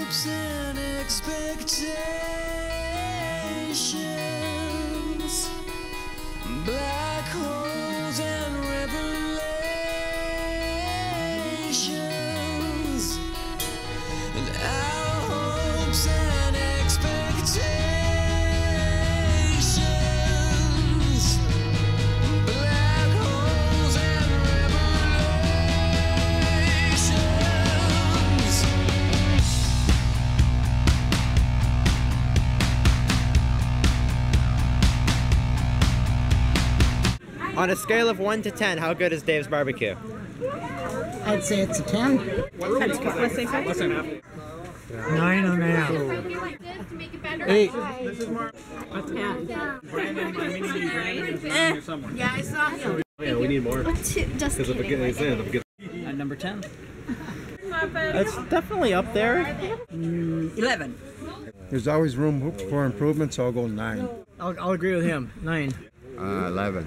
hopes and expectations, black holes and revelations, and our hopes and expectations, black holes and revelations. On a scale of 1 to 10, how good is Dave's barbecue? I'd say it's a 10. 9.5. 8. Yeah, I saw him. Yeah, we need more. Just Because if it gets in, if it gets... Number 10. That's definitely up there. 11. There's always room for improvement, so I'll go 9. I'll agree with him. 9. 11.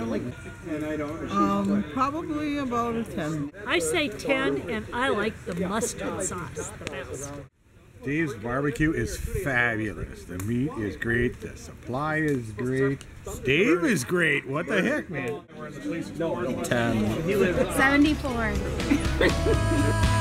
Probably about a 10. I say 10, and I like the mustard sauce the best. Dave's barbecue is fabulous. The meat is great. The supply is great. Dave is great. What the heck, man? 10. 74.